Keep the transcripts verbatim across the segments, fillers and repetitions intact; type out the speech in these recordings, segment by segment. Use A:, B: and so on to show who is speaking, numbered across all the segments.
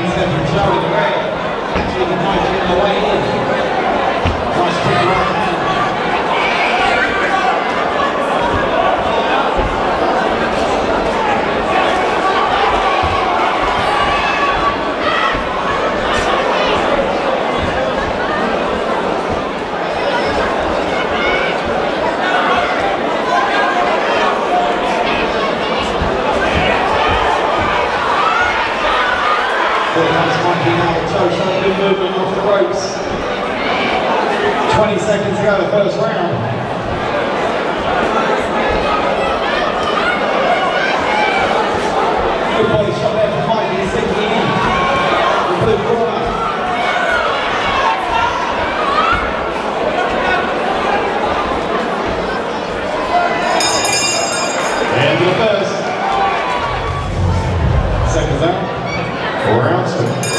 A: means there from Joe in the red. Actually, the Mikey on the way in. Nice quick right hand. Here comes Mikey now, Joe showing good movement off the ropes. twenty seconds to go, the first round. Good body shot there from Mikey, sinking in. The blue corner. End of the first. Seconds out. Four rounds.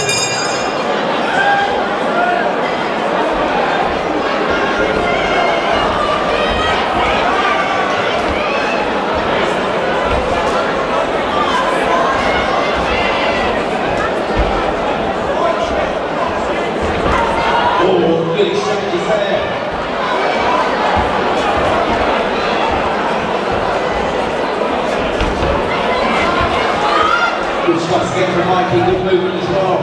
A: Oh, good exchanges there. Good shots again from Mikey, good movement as well.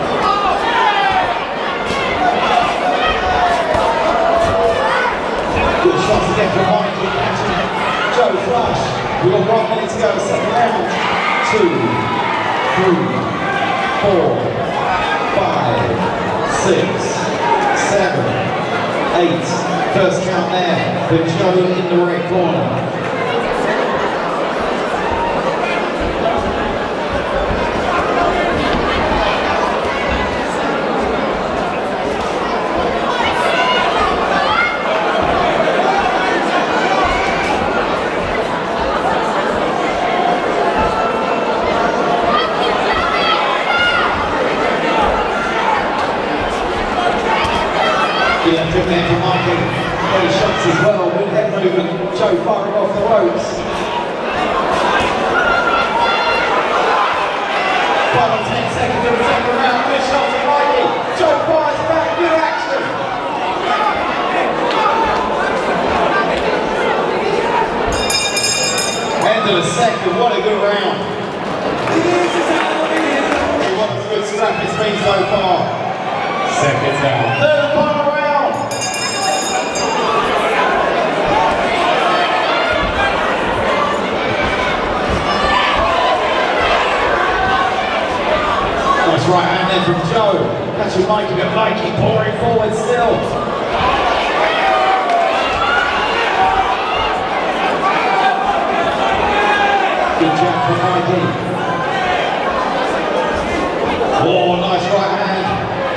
A: Good shots again from Mikey, catching Joe flush. We've got one minute to go, second round. Two, three, four, five, six, seven, eight. First count there for Joe in the red corner. Yeah, good there for Mikey. Body shots as well. With that movement, Joe firing off the ropes. Final ten seconds of the second round. Good shot from Mikey. Joe fires back. Good action. End of the second. What a good round. What a good scrap it's been so far. Seconds out. Third and final round. Nice right hand there from Joe. Catching Mikey, but Mikey pouring forward still. Good jab from Mikey. Oh, nice right hand.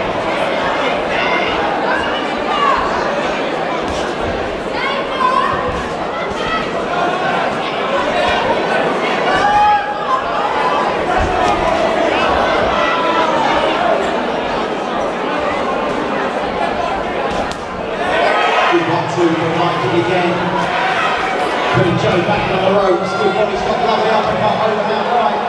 A: Two from Mikey again. Putting Joe back on the ropes. Good body shot, lovely uppercut overhand right.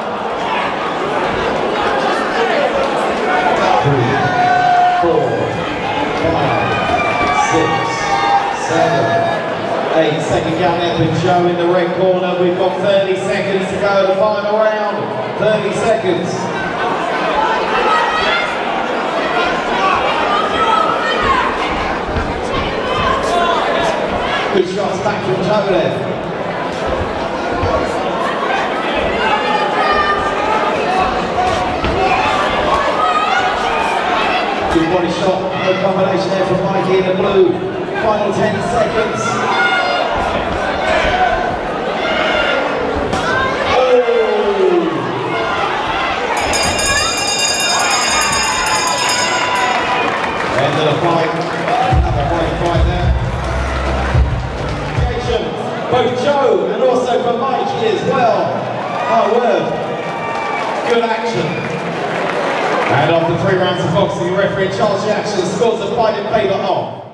A: Three, four, five, six, seven, eight. Second count there for Joe in the red corner. We've got thirty seconds to go, the final round. thirty seconds. Good shots back from Joe there. Good body shot, no combination there from Mikey in the blue. Final ten seconds. Oh! End of the fight. Another great fight there. Both Joe and also for Mikey as well. Oh word. Good action. And after three rounds of boxing, referee Charles Jackson scores the fight in favour of